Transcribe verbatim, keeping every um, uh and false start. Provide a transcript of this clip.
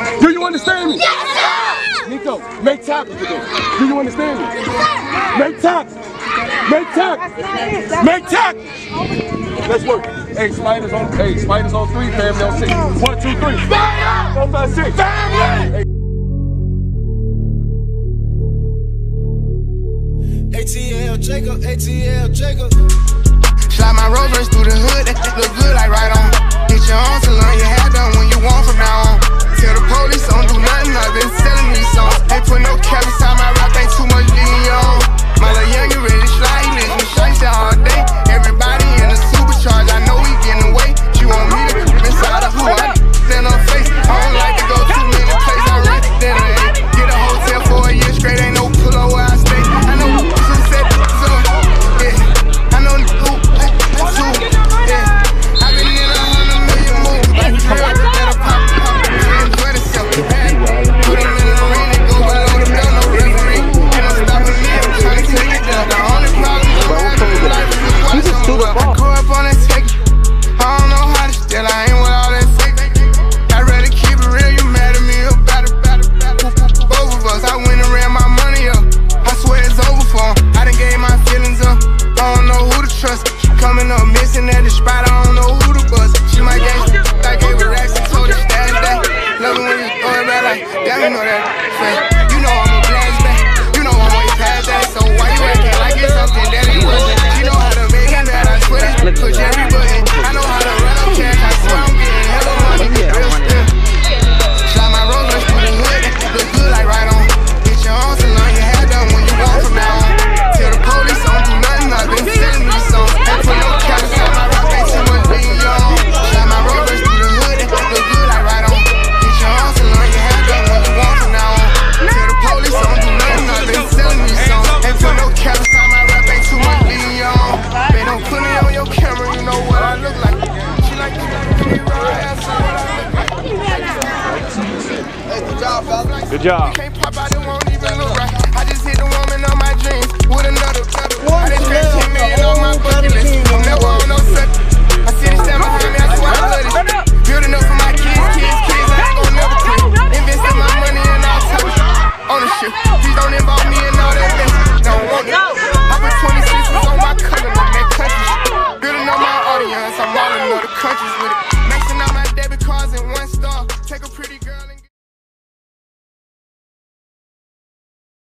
Do you understand me? Yes, sir! Nico, make tackles today. Do you understand me? Yes, sir! Make tackles. Make tackles. Make tackles. Let's work. Hey, spiders on. Hey, spiders on three. Family on six. One, two, three. Fire! Four, five, six. Family. Hey. A T L Jacob, A T L Jacob. Slide my Rolls Royce through the hood, that look good like right on. Get your own salon, your hair done when you want from now on. Tell the police don't do nothing, I've been selling these songs. Ain't put no cap inside my rap, ain't too much lean on. My little young, you ready to slide, you listen to shite all day. Everybody in the supercharge, I know we getting away. She want me to come inside of who I stand on face. I don't like to go too many places, I rent then I get a hotel for a year straight, ain't no pillow where I stay. I know who said so, yeah. I know who, that's who, yeah. I've been in a hundred million moves, like yeah. That'll pop, pop, and enjoy themselves. Put them in the ring and go below the belt, no referee. Ain't no stopping me, I'm trying to take it down. The only problem is my life is watching them well. I grew up on that take. I don't know how to steal, I ain't with all that fake. I'd rather keep it real, you mad at me about it, about it, about it. Both of us, I went and ran my money up. I swear it's over for him. I done gave my feelings up. I don't know who to trust. She coming up missing at the spot. I don't know who to bust. She my gang. I gave her racks and told her stash that. Love it when you throw it back like, damn, you know that. Fake. You know I'm a blast back. You know I'm way past that. So why you acting like it's something that it wasn't? She know how to make it mad. I swear this push every button. I know how to run up cash. I swear I'm getting hella money. Real still. Slide my Rolls Royce through the hood. Look good like right on. Get your own salon. Your hair done when you want from now on. Tell the police don't do nothing, I've been selling these songs. Ain't put no cap inside my rap, ain't too much being young. Slide my Rolls Royce through the hood, it look good like right on. Get your own salon, your hair done when you want from now on. Tell the police don't do nothing, I've been selling these songs. Ain't put no cap inside my rap, ain't too much being young. They don't put it on your camera, you know what I look like. She like to give me raw ass, so what I look like. Hey, good job, fellas. Good job.